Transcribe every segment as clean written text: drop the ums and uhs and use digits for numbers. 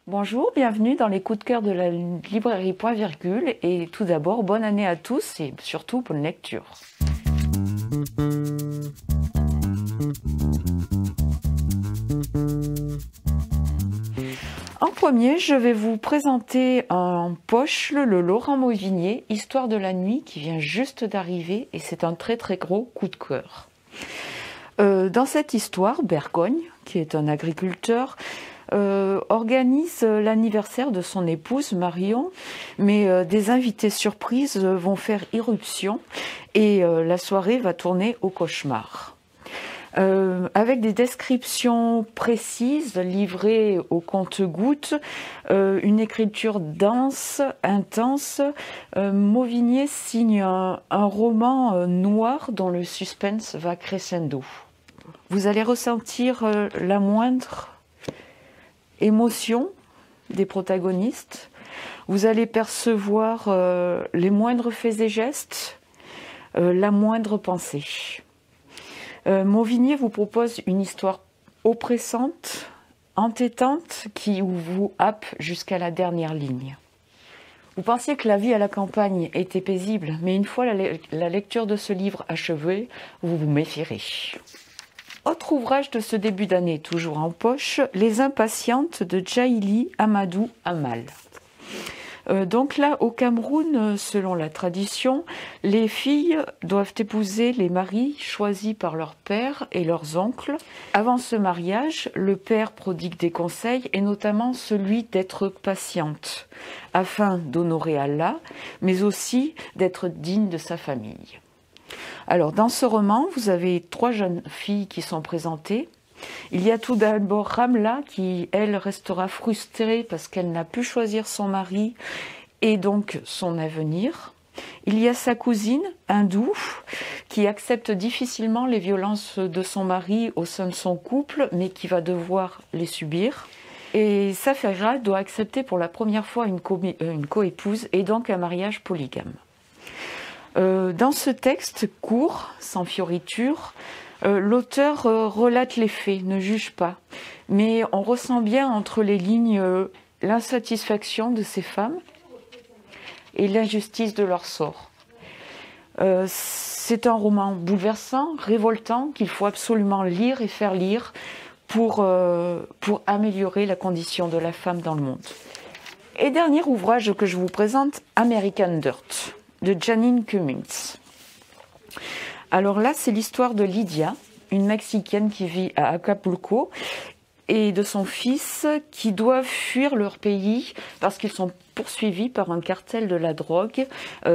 Bonjour, bienvenue dans les coups de cœur de la librairie Point Virgule et tout d'abord, bonne année à tous et surtout bonne lecture. En premier, je vais vous présenter en poche le Laurent Mauvigné, Histoire de la nuit, qui vient juste d'arriver et c'est un très très gros coup de cœur. Dans cette histoire, Bergogne, qui est un agriculteur, organise l'anniversaire de son épouse Marion, mais des invités surprises vont faire irruption et la soirée va tourner au cauchemar. Avec des descriptions précises livrées au compte-gouttes, une écriture dense, intense, Mauvigné signe un roman noir dont le suspense va crescendo. Vous allez ressentir la moindre émotion des protagonistes, vous allez percevoir les moindres faits et gestes, la moindre pensée. Mauvigné vous propose une histoire oppressante, entêtante, qui vous happe jusqu'à la dernière ligne. Vous pensiez que la vie à la campagne était paisible, mais une fois la lecture de ce livre achevée, vous vous méfierez. Autre ouvrage de ce début d'année, toujours en poche, Les Impatientes de Djaïli Amadou Amal. Donc là, au Cameroun, selon la tradition, les filles doivent épouser les maris choisis par leur père et leurs oncles. Avant ce mariage, le père prodigue des conseils, et notamment celui d'être patiente, afin d'honorer Allah, mais aussi d'être digne de sa famille. Alors, dans ce roman, vous avez 3 jeunes filles qui sont présentées. Il y a tout d'abord Ramla qui, elle, restera frustrée parce qu'elle n'a pu choisir son mari et donc son avenir. Il y a sa cousine, Hindou, qui accepte difficilement les violences de son mari au sein de son couple, mais qui va devoir les subir. Et Safera doit accepter pour la première fois une coépouse et donc un mariage polygame. Dans ce texte court, sans fioriture, l'auteur relate les faits, ne juge pas, mais on ressent bien entre les lignes l'insatisfaction de ces femmes et l'injustice de leur sort. C'est un roman bouleversant, révoltant, qu'il faut absolument lire et faire lire pour améliorer la condition de la femme dans le monde. Et dernier ouvrage que je vous présente, American Dirt, de Janine Cummings. Alors là, c'est l'histoire de Lydia, une Mexicaine qui vit à Acapulco, et de son fils qui doivent fuir leur pays parce qu'ils sont poursuivis par un cartel de la drogue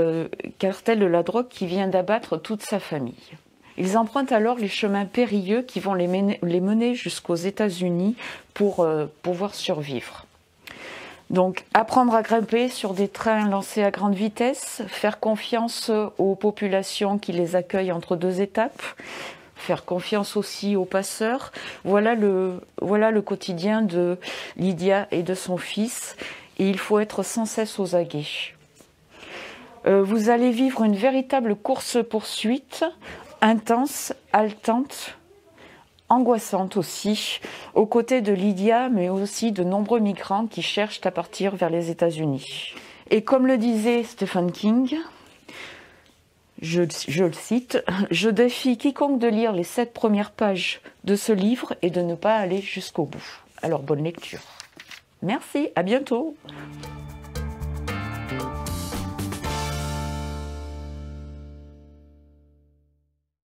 qui vient d'abattre toute sa famille. Ils empruntent alors les chemins périlleux qui vont les mener jusqu'aux États-Unis pour pouvoir survivre. Donc, apprendre à grimper sur des trains lancés à grande vitesse, faire confiance aux populations qui les accueillent entre 2 étapes, faire confiance aussi aux passeurs. Voilà le quotidien de Lydia et de son fils, et il faut être sans cesse aux aguets. Vous allez vivre une véritable course-poursuite, intense, haletante, angoissante aussi, aux côtés de Lydia, mais aussi de nombreux migrants qui cherchent à partir vers les États-Unis. Et comme le disait Stephen King, je le cite, « Je défie quiconque de lire les 7 premières pages de ce livre et de ne pas aller jusqu'au bout. » Alors bonne lecture. Merci, à bientôt.